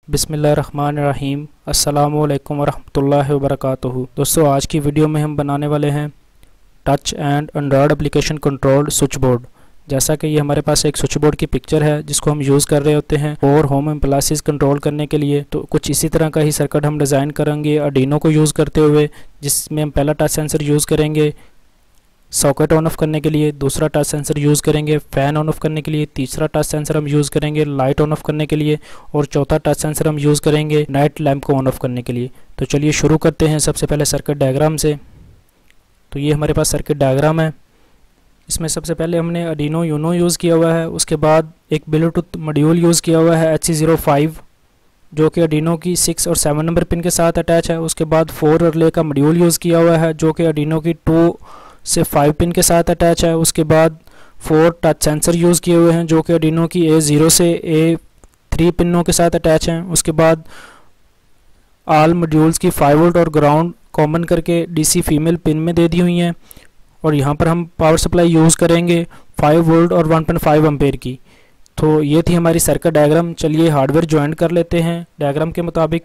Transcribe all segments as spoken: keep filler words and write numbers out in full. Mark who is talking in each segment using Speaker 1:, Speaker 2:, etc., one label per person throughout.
Speaker 1: बिस्मिल्लाहिर्रहमानिर्रहीम। अस्सलामुअलैकुम वरहमतुल्लाहि वबरकातुहू। दोस्तों, आज की वीडियो में हम बनाने वाले हैं touch and Android application controlled switch board. जैसा कि ये हमारे पास एक स्विच बोर्ड की पिक्चर है जिसको हम यूज़ कर रहे होते हैं और होम एप्लायंसेस कंट्रोल करने के लिए। तो कुछ इसी तरह का ही सर्किट हम डिज़ाइन करेंगे आर्डिनो को यूज़ करते हुए, जिसमें हम पहला टच सेंसर यूज़ करेंगे सॉकेट ऑन ऑफ करने के लिए, दूसरा टच सेंसर यूज़ करेंगे फ़ैन ऑन ऑफ करने के लिए, तीसरा टच सेंसर हम यूज़ करेंगे लाइट ऑन ऑफ करने के लिए और चौथा टच सेंसर हम यूज़ करेंगे नाइट लैम्प को ऑन ऑफ करने के लिए। तो चलिए शुरू करते हैं सबसे पहले सर्किट डायग्राम से। तो ये हमारे पास सर्किट डायग्राम है। इसमें सबसे पहले हमने आर्डिनो यूनो यूज़ किया हुआ है, उसके बाद एक ब्लूटूथ मॉड्यूल यूज़ किया हुआ है एच सी ज़ीरो फाइव जो कि आर्डिनो की सिक्स और सेवन नंबर पिन के साथ अटैच है। उसके बाद फोर रिले का मॉड्यूल यूज़ किया हुआ है जो कि आर्डिनो की टू से फाइव पिन के साथ अटैच है। उसके बाद फोर टच सेंसर यूज़ किए हुए हैं जो कि आर्डिनो की ए ज़ीरो से ए थ्री पिनों के साथ अटैच हैं। उसके बाद आल मॉड्यूल्स की फाइव वोल्ट और ग्राउंड कॉमन करके डीसी फीमेल पिन में दे दी हुई हैं और यहाँ पर हम पावर सप्लाई यूज़ करेंगे फाइव वोल्ट और वन पॉइंट फाइव एम्पेयर की। तो ये थी हमारी सर्किट डायग्राम। चलिए हार्डवेयर ज्वाइन कर लेते हैं डायग्राम के मुताबिक।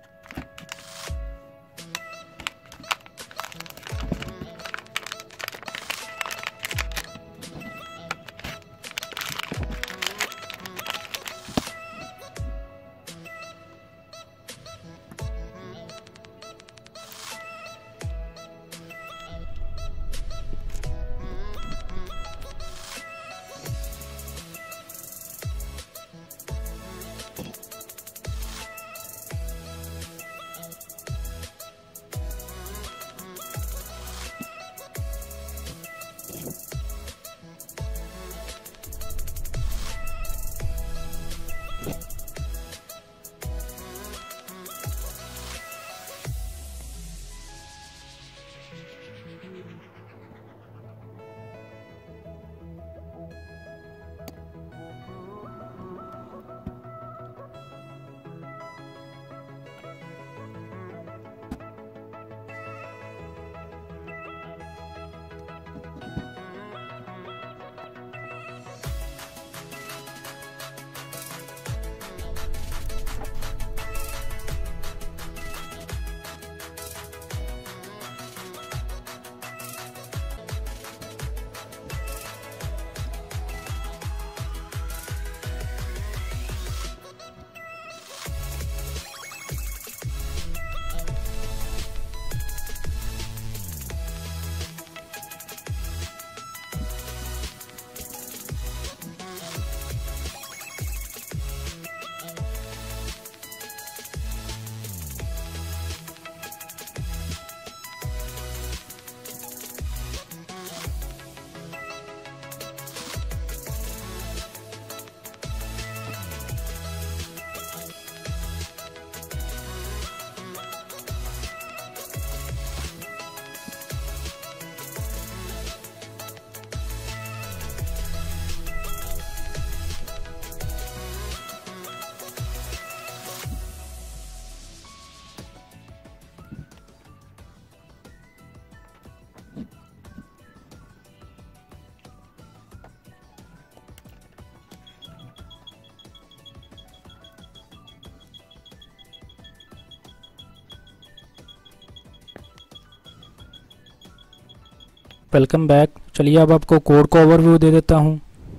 Speaker 1: Welcome back. चलिए अब आपको कोड को ओवरव्यू दे देता हूँ।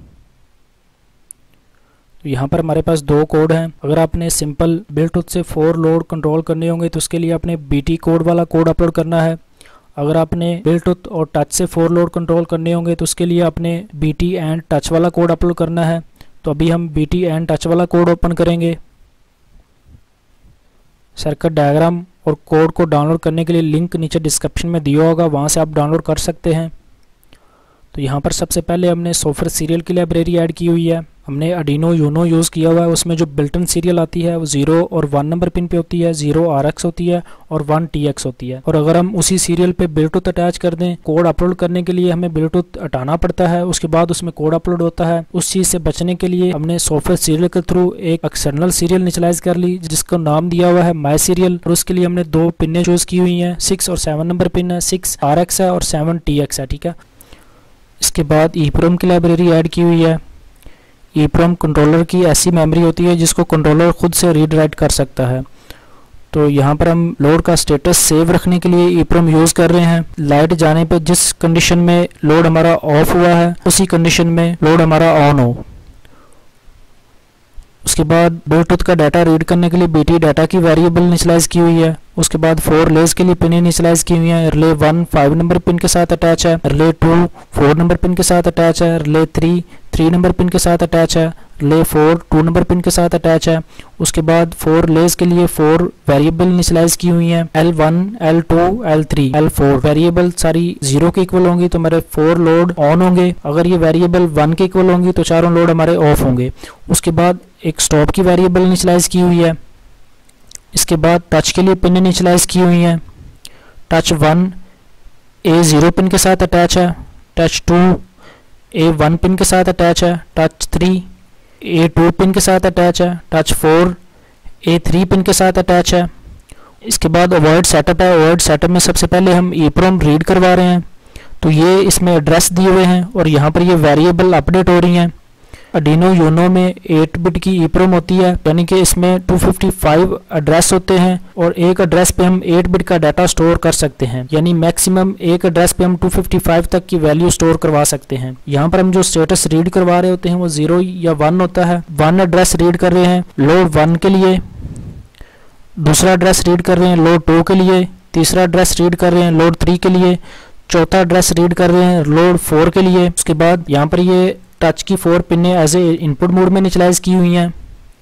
Speaker 1: तो यहाँ पर हमारे पास दो कोड हैं। अगर आपने सिंपल ब्लूटूथ से फोर लोड कंट्रोल करने होंगे तो उसके लिए आपने बीटी कोड वाला कोड अपलोड करना है। अगर आपने ब्लूटूथ और टच से फोर लोड कंट्रोल करने होंगे तो उसके लिए आपने बीटी एंड टच वाला कोड अपलोड करना है। तो अभी हम बीटी एंड टच वाला कोड ओपन करेंगे। सर्किट डायग्राम और कोड को डाउनलोड करने के लिए लिंक नीचे डिस्क्रिप्शन में दिया होगा, वहाँ से आप डाउनलोड कर सकते हैं। तो यहाँ पर सबसे पहले हमने सॉफ्टवेयर सीरियल की लाइब्रेरी ऐड की हुई है। हमने आर्डिनो यूनो यूज़ किया हुआ है। उसमें जो बिल्टन सीरियल आती है वो जीरो और वन नंबर पिन पे होती है, जीरो आर एक्स होती है और वन टी एक्स होती है। और अगर हम उसी सीरियल पे ब्लूटूथ अटैच कर दें, कोड अपलोड करने के लिए हमें ब्लूटूथ हटाना पड़ता है, उसके बाद उसमें कोड अपलोड होता है। उस चीज़ से बचने के लिए हमने सॉफ्टवेयर सीरियल के थ्रू एक एक्सटर्नल सीरियल इनिशियलाइज कर ली जिसका नाम दिया हुआ है माई सीरियल। और उसके लिए हमने दो पिने चूज की हुई हैं, सिक्स और सेवन नंबर पिन है, सिक्स आर एक्स है और सेवन टी एक्स है। ठीक है। इसके बाद ईप्रोम की लाइब्रेरी ऐड की हुई है। ईप्रोम कंट्रोलर की ऐसी मेमोरी होती है जिसको कंट्रोलर खुद से रीड राइट कर सकता है। तो यहाँ पर हम लोड का स्टेटस सेव रखने के लिए ईप्रोम यूज़ कर रहे हैं। लाइट जाने पे जिस कंडीशन में लोड हमारा ऑफ हुआ है उसी कंडीशन में लोड हमारा ऑन हो। उसके बाद ब्लूटूथ का डाटा रीड करने के लिए बीटी डाटा की वेरिएबल इनिशियलाइज की हुई है। उसके बाद फोर रिलेज के लिए पिन इनिशियलाइज की हुई है। Relay one five number pin के साथ अटैच है, relay two four number pin के साथ अटैच है, relay three three number pin के साथ अटैच है, relay four two number pin के साथ अटैच है। उसके बाद फोर रिलेज के लिए फोर वेरिएबल इनिशियलाइज की हुई हैं, L one L two L three L four. Variable सारी जीरो के इक्वल होंगी तो हमारे फोर लोड ऑन होंगे। अगर ये वेरिएबल वन के इक्वल होंगी तो चारों लोड हमारे ऑफ होंगे। उसके बाद एक स्टॉप की वेरिएबल इनिशियलाइज की हुई है। इसके बाद टच के लिए पिन इनिशियलाइज की हुई है। Touch one A zero pin के साथ अटैच है, touch two A one pin के साथ अटैच है, touch three A two pin के साथ अटैच है, touch four A three pin के साथ अटैच है। इसके बाद अवॉइड सेटअप है। अवॉइड सेटअप में सबसे पहले हम ईप्रोम रीड करवा रहे हैं, तो ये इसमें एड्रेस दिए हुए हैं और यहाँ पर ये वेरिएबल अपडेट हो रही हैं। आर्डिनो यूनो में एट बिट की ईप्रोम होती है, यानी कि इसमें टू फिफ्टी फाइव एड्रेस होते हैं और एक एड्रेस पे हम एट बिट का डाटा स्टोर कर सकते हैं, यानी मैक्सिमम एक एड्रेस पे हम टू फिफ्टी फाइव तक की वैल्यू स्टोर करवा सकते हैं। यहाँ पर हम जो स्टेटस रीड करवा रहे होते हैं वो जीरो या वन होता है। वन एड्रेस रीड कर रहे हैं लोड वन के लिए, दूसरा एड्रेस रीड कर रहे हैं लोड टू के लिए, तीसरा एड्रेस रीड कर रहे हैं लोड थ्री के लिए, चौथा एड्रेस रीड कर रहे हैं लोड फोर के लिए। उसके बाद यहाँ पर ये टच की four pins as a input mode में इनिशियलाइज की हुई हैं।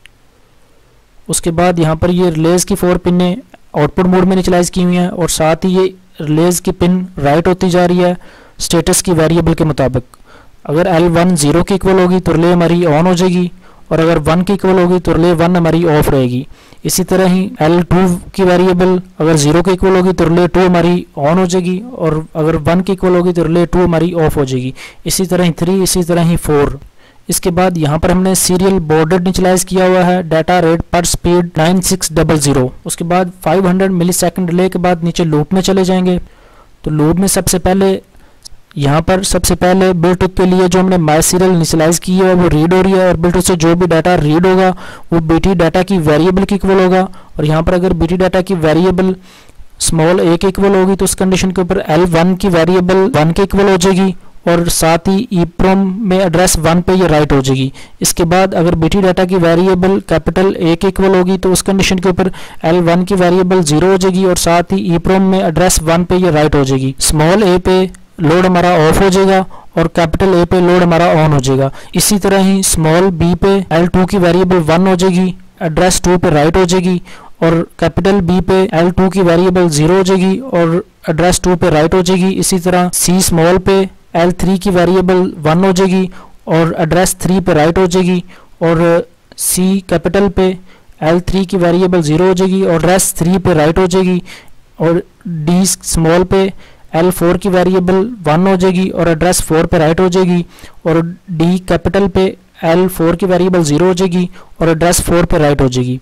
Speaker 1: उसके बाद यहाँ पर ये रिलेज की फोर पिने आउटपुट मोड में इनिशियलाइज की हुई हैं और साथ ही ये रिलेज की पिन राइट होती जा रही है स्टेटस की वेरिएबल के मुताबिक। अगर एल वन ज़ीरो की इक्वल होगी तो रिले हमारी ऑन हो जाएगी और अगर वन की इक्वल होगी तो रिले वन हमारी ऑफ रहेगी। इसी तरह ही एल टू की वेरिएबल अगर जीरो की इक्वल होगी तो रिले टू हमारी ऑन हो जाएगी और अगर वन की इक्वल होगी तो रिले टू हमारी ऑफ हो जाएगी। इसी तरह ही थ्री, इसी तरह ही फोर। इसके बाद यहाँ पर हमने सीरियल बॉर्डर इनिशियलाइज किया हुआ है, डाटा रेट पर speed nine six double zero. उसके बाद five hundred millisecond delay के बाद नीचे लूप में चले जाएंगे। तो लूप में सबसे पहले यहाँ पर सबसे पहले ब्लूटूथ के लिए जो हमने माई सीरियल इनिशियलाइज की है वो रीड हो रही है और ब्लूटूथ से जो भी डाटा रीड होगा वो बीटी डाटा की वेरिएबल की इक्वल होगा। और यहाँ पर अगर बीटी डाटा की वेरिएबल स्मॉल ए के इक्वल होगी तो उस कंडीशन के ऊपर एल वन की वेरिएबल वन के इक्वल हो जाएगी और साथ ही ईप्रोम में एड्रेस वन पे ये राइट हो जाएगी। इसके बाद अगर बीटी डाटा की वेरिएबल कैपिटल ए के इक्वल होगी तो उस कंडीशन के ऊपर एल वन की वेरिएबल जीरो हो जाएगी और साथ ही ईप्रोम में एड्रेस वन पे ये राइट हो जाएगी। स्मॉल ए पे लोड हमारा ऑफ हो जाएगा और कैपिटल ए पे लोड हमारा ऑन हो जाएगा। इसी तरह ही स्मॉल बी पे एल टू की वेरिएबल वन हो जाएगी, एड्रेस टू पे राइट हो जाएगी और कैपिटल बी पे एल टू की वेरिएबल जीरो हो जाएगी और एड्रेस टू पे राइट हो जाएगी। इसी तरह सी स्मॉल पे एल थ्री की वेरिएबल वन हो जाएगी और एड्रेस थ्री पे राइट हो जाएगी और सी कैपिटल पे एल थ्री की वेरिएबल जीरो हो जाएगी और एड्रेस थ्री पे राइट हो जाएगी और डी स्मॉल पे एल फोर की वेरिएबल वन हो जाएगी और एड्रेस फोर पे राइट हो जाएगी और डी कैपिटल पे एल फोर की वेरिएबल जीरो हो जाएगी और एड्रेस फोर पे राइट हो जाएगी।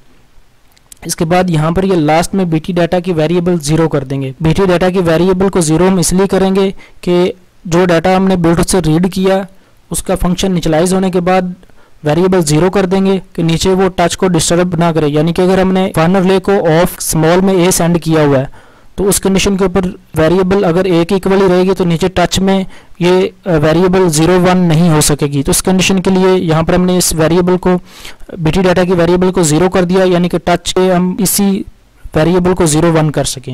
Speaker 1: इसके बाद यहाँ पर ये लास्ट में बीटी डाटा की वेरिएबल जीरो कर देंगे। बीटी डाटा की वेरिएबल को जीरो हम इसलिए करेंगे कि जो डाटा हमने ब्लूटूथ से रीड किया उसका फंक्शन इनिशियलाइज होने के बाद वेरिएबल जीरो कर देंगे कि नीचे वो टच को डिस्टर्ब ना करे। यानी कि अगर हमने वन रिले को ऑफ स्मॉल में ए सेंड किया हुआ है तो उस कंडीशन के ऊपर वेरिएबल अगर ए की इक्वल ही रहेगी तो नीचे टच में ये वेरिएबल जीरो वन नहीं हो सकेगी। तो इस कंडीशन के लिए यहाँ पर हमने इस वेरिएबल को बीटी डाटा की वेरिएबल को जीरो कर दिया, यानी कि टच पे हम इसी वेरिएबल को जीरो वन कर सकें।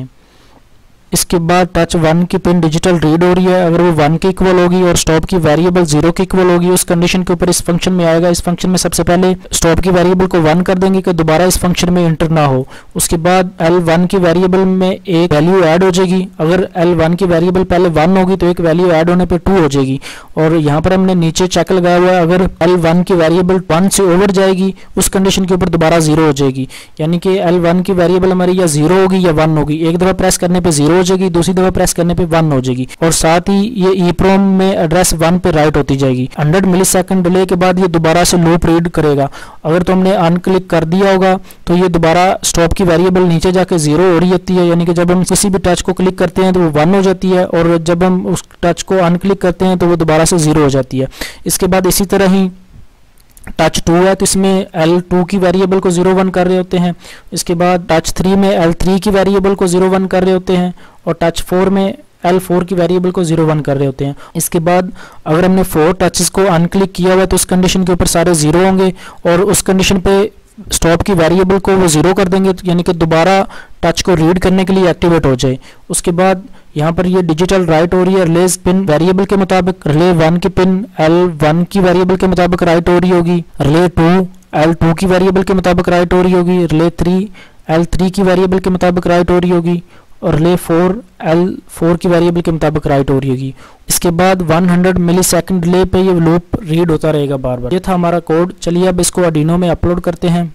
Speaker 1: इसके बाद टच वन की पिन डिजिटल रीड हो रही है, अगर वो वन के इक्वल होगी और स्टॉप की वेरिएबल जीरो के इक्वल होगी उस कंडीशन के ऊपर इस फंक्शन में आएगा। इस फंक्शन में सबसे पहले स्टॉप की वेरिएबल को वन कर देंगे कि दोबारा इस फंक्शन में इंटर ना हो। उसके बाद एल वन की वेरिएबल में एक वैल्यू ऐड हो जाएगी, अगर एल वन की वेरिएबल पहले वन होगी तो एक वैल्यू ऐड होने पर टू हो जाएगी। और यहाँ पर हमने नीचे चेक लगाया हुआ है, अगर एल वन की वेरिएबल वन से ओवर जाएगी उस कंडीशन के ऊपर दोबारा जीरो हो जाएगी। यानी कि एल वन की वेरिएबल हमारी या जीरो होगी या वन होगी। एक दफ़ा प्रेस करने पर जीरो हो जाएगी, दूसरी दफ़ा प्रेस करने पे वन हो जाएगी और साथ ही ये ईप्रोम में एड्रेस वन पे राइट होती जाएगी। हंड्रेड मिली सेकेंड डिले के बाद ये दोबारा से लूप रीड करेगा। अगर तो हमने अनक्लिक कर दिया होगा तो ये दोबारा स्टॉप की वेरिएबल नीचे जाके जीरो हो रही होती है, यानी कि जब हम किसी भी टच को क्लिक करते हैं तो वो वन हो जाती है और जब हम उस टच को अनक्लिक करते हैं तो वो दोबारा से जीरो हो जाती है। इसके बाद इसी तरह ही टच टू है तो इसमें एल टू की वेरिएबल को ज़ीरो वन कर रहे होते हैं। इसके बाद टच थ्री में एल थ्री की वेरिएबल को ज़ीरो वन कर रहे होते हैं और टच फोर में एल फोर की वेरिएबल को ज़ीरो वन कर रहे होते हैं। इसके बाद अगर हमने फोर टचेस को अनक्लिक किया हुआ है तो उस कंडीशन के ऊपर सारे ज़ीरो होंगे और उस कंडीशन पे स्टॉप की वेरिएबल को वो ज़ीरो कर देंगे, यानी कि दोबारा टच को रीड करने के लिए एक्टिवेट हो जाए। उसके बाद यहाँ पर ये डिजिटल राइट हो रही है रिले पिन वेरिएबल के मुताबिक, रिले वन की पिन एल वन की वेरिएबल के मुताबिक राइट हो रही होगी, रिले टू एल टू की वेरिएबल के मुताबिक राइट हो रही होगी, रिले थ्री एल थ्री की वेरिएबल के मुताबिक राइट हो रही होगी और रिले फोर एल फोर की वेरिएबल के मुताबिक राइट हो रही होगी। इसके बाद हंड्रेड मिली सेकेंड डिले पे ये लूप रीड होता रहेगा बार बार। ये था हमारा कोड। चलिए अब इसको आर्डिनो में अपलोड करते हैं।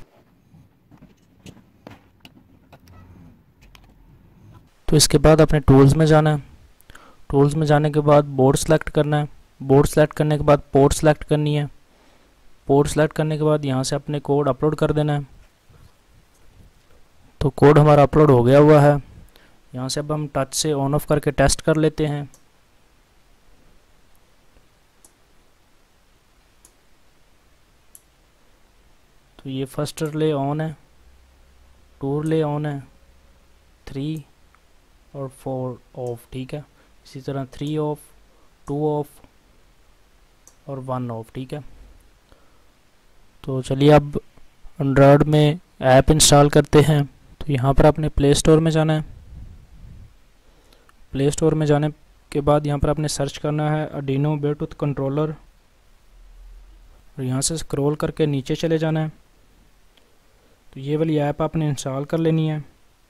Speaker 1: तो इसके बाद अपने टूल्स में जाना है। टूल्स में जाने के बाद बोर्ड सेलेक्ट करना है। बोर्ड सेलेक्ट करने के बाद पोर्ट सेलेक्ट करनी है। पोर्ट सेलेक्ट करने के बाद यहाँ से अपने कोड अपलोड कर देना है। तो कोड हमारा अपलोड हो गया हुआ है। यहाँ से अब हम टच से ऑन ऑफ करके टेस्ट कर लेते हैं। तो ये फर्स्ट रिले ऑन है, टू रिले ऑन है, थ्री और फोर ऑफ, ठीक है। इसी तरह थ्री ऑफ, टू ऑफ और वन ऑफ, ठीक है। तो चलिए अब एंड्रॉयड में ऐप इंस्टॉल करते हैं। तो यहाँ पर आपने प्ले स्टोर में जाना है। प्ले स्टोर में जाने के बाद यहाँ पर आपने सर्च करना है आर्डिनो ब्लूटूथ कंट्रोलर और यहाँ से स्क्रॉल करके नीचे चले जाना है। तो ये वाली ऐप आपने इंस्टॉल कर लेनी है,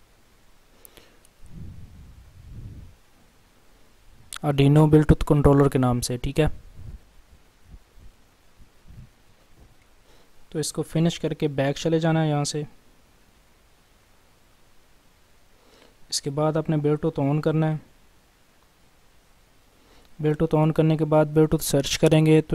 Speaker 1: आर्डिनो ब्लूटूथ कंट्रोलर के नाम से, ठीक है। तो इसको फिनिश करके बैक चले जाना है यहाँ से। इसके बाद आपने ब्लूटूथ ऑन करना है। ब्लूटूथ ऑन करने के बाद ब्लूटूथ सर्च करेंगे तो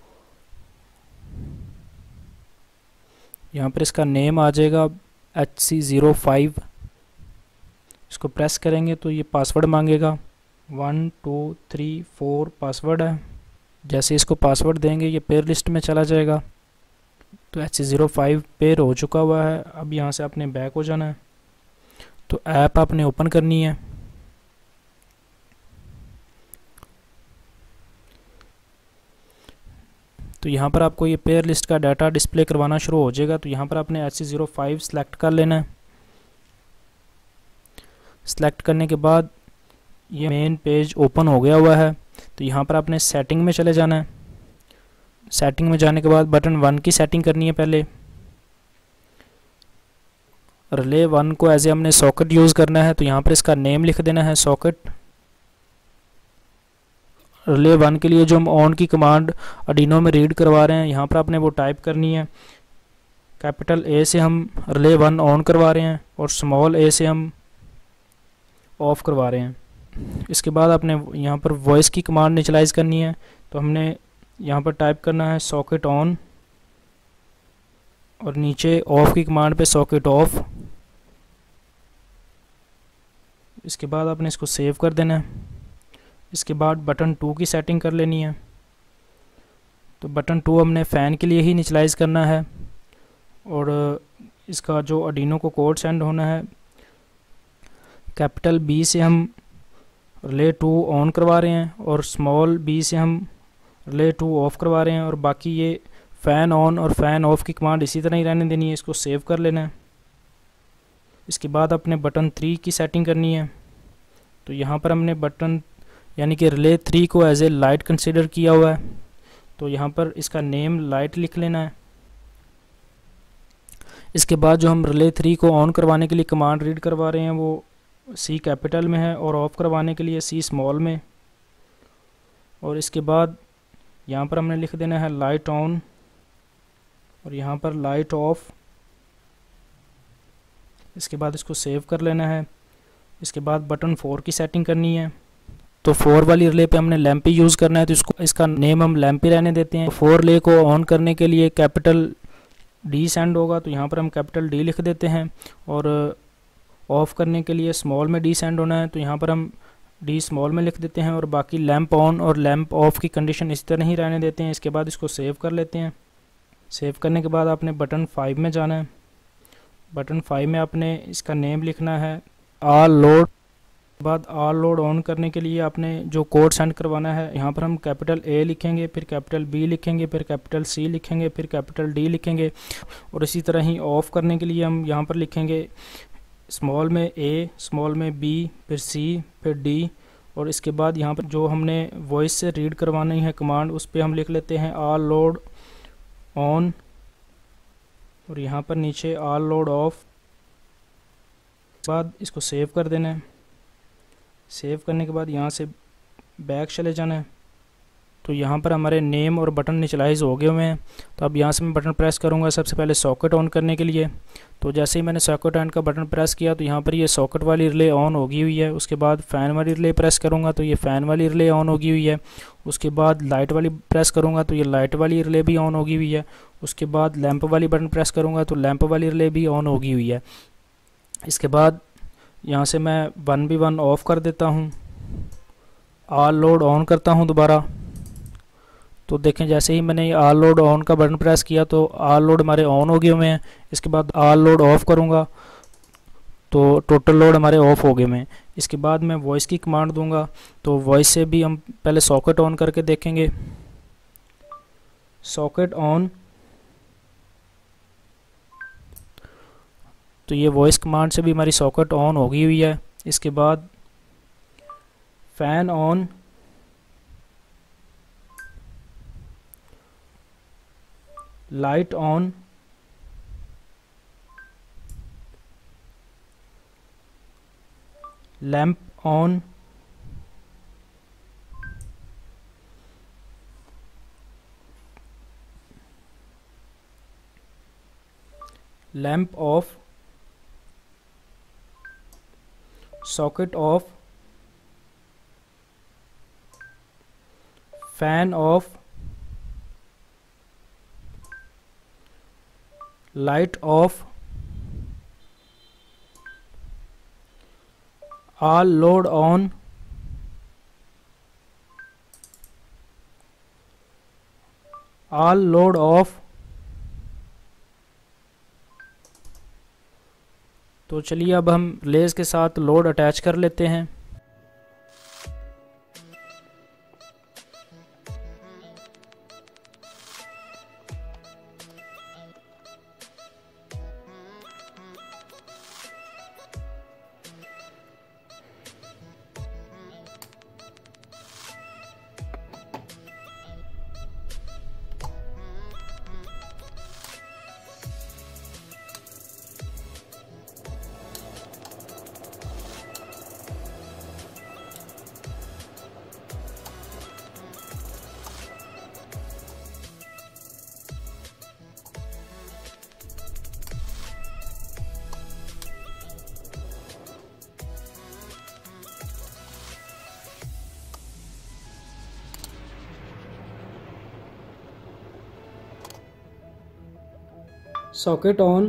Speaker 1: यहाँ पर इसका नेम आ जाएगा एच सी ज़ीरो फाइव। इसको प्रेस करेंगे तो ये पासवर्ड मांगेगा, one two three four password है। जैसे इसको पासवर्ड देंगे ये पेयर लिस्ट में चला जाएगा। तो H C zero five pair हो चुका हुआ है। अब यहाँ से आपने बैक हो जाना है। तो ऐप आपने ओपन करनी है। तो यहाँ पर आपको ये पेयर लिस्ट का डाटा डिस्प्ले करवाना शुरू हो जाएगा। तो यहाँ पर आपने H C zero five select कर लेना है। सेलेक्ट करने के बाद ये मेन पेज ओपन हो गया हुआ है। तो यहाँ पर आपने सेटिंग में चले जाना है। सेटिंग में जाने के बाद बटन वन की सेटिंग करनी है पहले। रिले वन को एज ए हमने सॉकेट यूज़ करना है। तो यहाँ पर इसका नेम लिख देना है सॉकेट। रिले वन के लिए जो हम ऑन की कमांड आर्डिनो में रीड करवा रहे हैं यहाँ पर आपने वो टाइप करनी है। कैपिटल ए से हम रिले वन ऑन करवा रहे हैं और स्मॉल ए से हम ऑफ करवा रहे हैं। इसके बाद आपने यहाँ पर वॉइस की कमांड इनिशियलाइज करनी है। तो हमने यहाँ पर टाइप करना है सॉकेट ऑन और नीचे ऑफ की कमांड पे सॉकेट ऑफ। इसके बाद आपने इसको सेव कर देना है। इसके बाद बटन टू की सेटिंग कर लेनी है। तो बटन टू हमने फ़ैन के लिए ही इनिशियलाइज करना है और इसका जो आर्डिनो को कोड सेंड होना है कैपिटल बी से हम रिले टू ऑन करवा रहे हैं और स्मॉल बी से हम रिले टू ऑफ़ करवा रहे हैं और बाकी ये फ़ैन ऑन और फ़ैन ऑफ़ की कमांड इसी तरह ही रहने देनी है। इसको सेव कर लेना है। इसके बाद अपने बटन थ्री की सेटिंग करनी है। तो यहाँ पर हमने बटन यानी कि रिले थ्री को एज ए लाइट कंसिडर किया हुआ है। तो यहाँ पर इसका नेम लाइट लिख लेना है। इसके बाद जो हम रिले थ्री को ऑन करवाने के लिए कमांड रीड करवा रहे हैं वो सी कैपिटल में है और ऑफ़ करवाने के लिए सी स्मॉल में। और इसके बाद यहाँ पर हमने लिख देना है लाइट ऑन और यहाँ पर लाइट ऑफ। इसके बाद इसको सेव कर लेना है। इसके बाद बटन फोर की सेटिंग करनी है। तो फोर वाली रिले पे हमने लैंप यूज़ करना है तो इसको इसका नेम हम लैंप ही रहने देते हैं। फोर रिले को ऑन करने के लिए कैपिटल डी सेंड होगा। तो यहाँ पर हम कैपिटल डी लिख देते हैं और ऑफ़ करने के लिए स्मॉल में डी सेंड होना है। तो यहाँ पर हम डी स्मॉल में लिख देते हैं और बाकी लैंप ऑन और लैंप ऑफ की कंडीशन इस तरह ही रहने देते हैं। इसके बाद इसको सेव कर लेते हैं। सेव करने के बाद आपने बटन फाइव में जाना है। बटन फाइव में आपने इसका नेम लिखना है ऑल लोड। बाद ऑल लोड ऑन करने के लिए आपने जो कोड सेंड करवाना है, यहाँ पर हम कैपिटल ए लिखेंगे, फिर कैपिटल बी लिखेंगे, फिर कैपिटल सी लिखेंगे, फिर कैपिटल डी लिखेंगे। और इसी तरह ही ऑफ़ करने के लिए हम यहाँ पर लिखेंगे स्मॉल में ए, स्मॉल में बी, फिर सी, फिर डी। और इसके बाद यहाँ पर जो हमने वॉइस से रीड करवानी है कमांड, उस पर हम लिख लेते हैं ऑल लोड ऑन, और यहाँ पर नीचे ऑल लोड ऑफ। बाद इसको सेव कर देना है। सेव करने के बाद यहाँ से बैक चले जाना है। तो यहाँ पर हमारे नेम और बटन इनिशियलाइज हो गए हुए हैं। तो अब यहाँ से मैं बटन प्रेस करूँगा सबसे पहले सॉकेट ऑन करने के लिए। तो जैसे ही मैंने सॉकेट ऑन का बटन प्रेस किया तो यहाँ पर ये सॉकेट वाली रिले ऑन होगी हुई है। उसके बाद फ़ैन वाली रिले प्रेस करूँगा तो ये फ़ैन वाली रिले ऑन होगी हुई है। उसके बाद लाइट वाली प्रेस करूँगा तो ये लाइट वाली रिले भी ऑन होगी हुई है। उसके बाद लैंप वाली बटन प्रेस करूँगा तो लैंप वाली रिले भी ऑन होगी हुई है। इसके बाद यहाँ से मैं वन बी वन ऑफ़ कर देता हूँ, ऑल लोड ऑन करता हूँ दोबारा। तो देखें जैसे ही मैंने ऑल लोड ऑन का बटन प्रेस किया तो ऑल लोड हमारे ऑन हो गए हुए हैं। इसके बाद ऑल लोड ऑफ़ करूँगा तो टोटल लोड हमारे ऑफ़ हो गए हुए हैं। इसके बाद मैं वॉइस की कमांड दूंगा। तो वॉइस से भी हम पहले सॉकेट ऑन करके देखेंगे। सॉकेट ऑन, तो ये वॉइस कमांड से भी हमारी सॉकेट ऑन हो गई हुई है। इसके बाद fan on, light on, lamp on, lamp off, socket off, fan off, light off, all load on, all load off. तो चलिए अब हम रिलेज के साथ लोड अटैच कर लेते हैं। Socket on,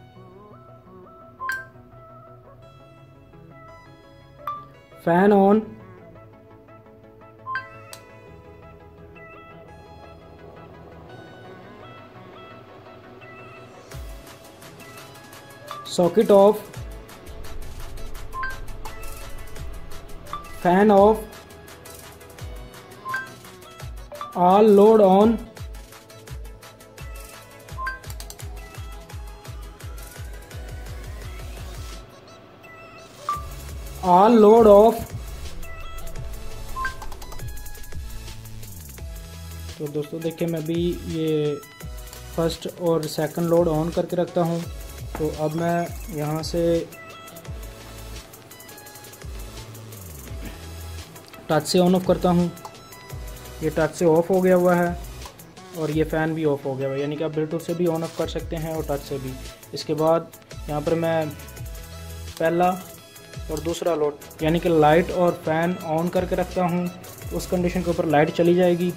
Speaker 1: fan on, socket off, fan off, all load on, all load off. तो दोस्तों देखिए मैं भी ये फर्स्ट और सेकंड लोड ऑन करके रखता हूँ। तो अब मैं यहाँ से टच से ऑन ऑफ करता हूँ। ये टच से ऑफ हो गया हुआ है और ये फ़ैन भी ऑफ हो गया हुआ है, यानी कि आप ब्लूटूथ से भी ऑन ऑफ कर सकते हैं और टच से भी। इसके बाद यहाँ पर मैं पहला और दूसरा लोड यानी कि लाइट और फैन ऑन करके रखता हूँ। उस कंडीशन के ऊपर लाइट चली जाएगी।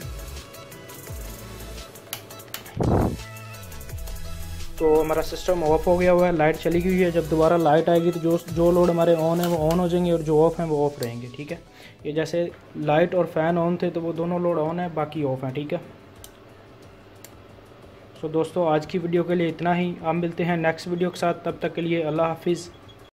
Speaker 1: तो हमारा सिस्टम ऑफ हो गया हुआ है, लाइट चली गई है। जब दोबारा लाइट आएगी तो जो जो लोड हमारे ऑन है वो ऑन हो जाएंगे और जो ऑफ हैं वो ऑफ रहेंगे। ठीक है, ये जैसे लाइट और फैन ऑन थे तो वो दोनों लोड ऑन है, बाकी ऑफ हैं। ठीक है, सो दोस्तों आज की वीडियो के लिए इतना ही। आप मिलते हैं नेक्स्ट वीडियो के साथ, तब तक के लिए अल्लाह हाफिज़।